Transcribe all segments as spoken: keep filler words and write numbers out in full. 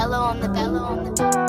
Bella on the Bella on the Bella.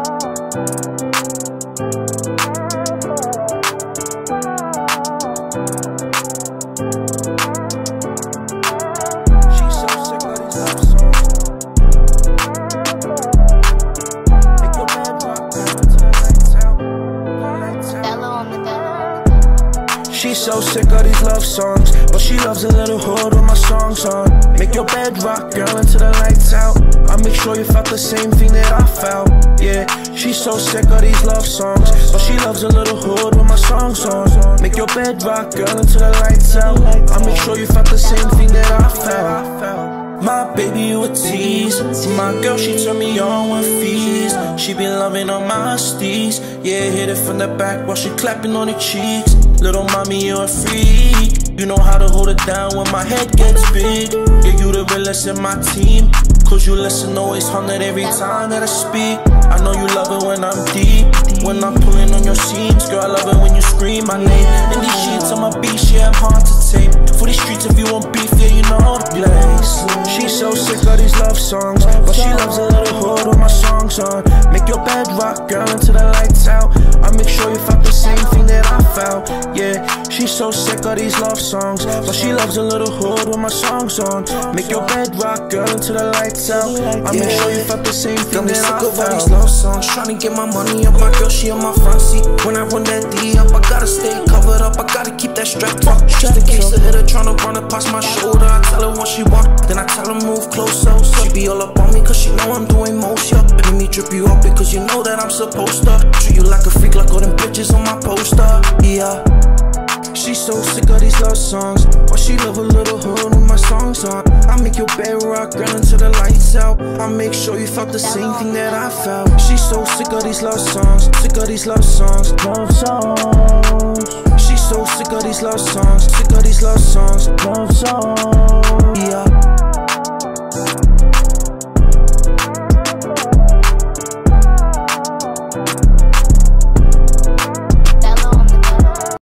She's so sick of these love songs, but she loves a little hood with my songs on. Make your bed rock, girl, until the lights out. I make sure you felt the same thing that I felt. Yeah, she's so sick of these love songs, but she loves a little hood with my songs on. Make your bed rock, girl, until the lights out. I make sure you felt the same thing that I felt. My baby, you a tease. My girl, she turn me on with fees. She be loving on my steez. Yeah, hit it from the back while she clapping on the cheeks. Little mommy, you're a freak. You know how to hold it down when my head gets big. Yeah, you the realest in my team. Cause you listen, always hundred every time that I speak. I know you love it when I'm deep, when I'm pulling on your seams. Girl, I love it when you scream my name. In these sheets on my beach, yeah, I'm hard to tame. For these streets, if you want beef, yeah, you know the place. She's so sick of these love songs, but she loves a little hood with my songs on. Make your bed rock, girl, until the lights out. I make sure you felt the same thing that I felt. Yeah, she's so sick of these love songs, but she loves a little hood with my songs on. Make your bed rock, girl, until the lights out. I make sure you felt the same thing that I felt. Got me sick of all these love songs, trying to get my money up. My girl, she on my front seat. When I run that D up, I gotta stay covered up. I gotta keep that strap up, just in case the hitter tryna run it past my shoulder. I tell her what she want, then I tell her move closer. She be all up on me cause she know I'm doing most, yeah. Let me trip you up because you know that I'm supposed to treat you like a freak, like all them bitches on my poster, yeah. She's so sick of these love songs, but she love a little hood with my songs on. I make your bed rock, girl, until the lights out. I make sure you felt the same thing that I felt. She's so sick of these love songs, sick of these love songs, love songs. She's so sick of these love songs, sick of these love songs, love songs, yeah.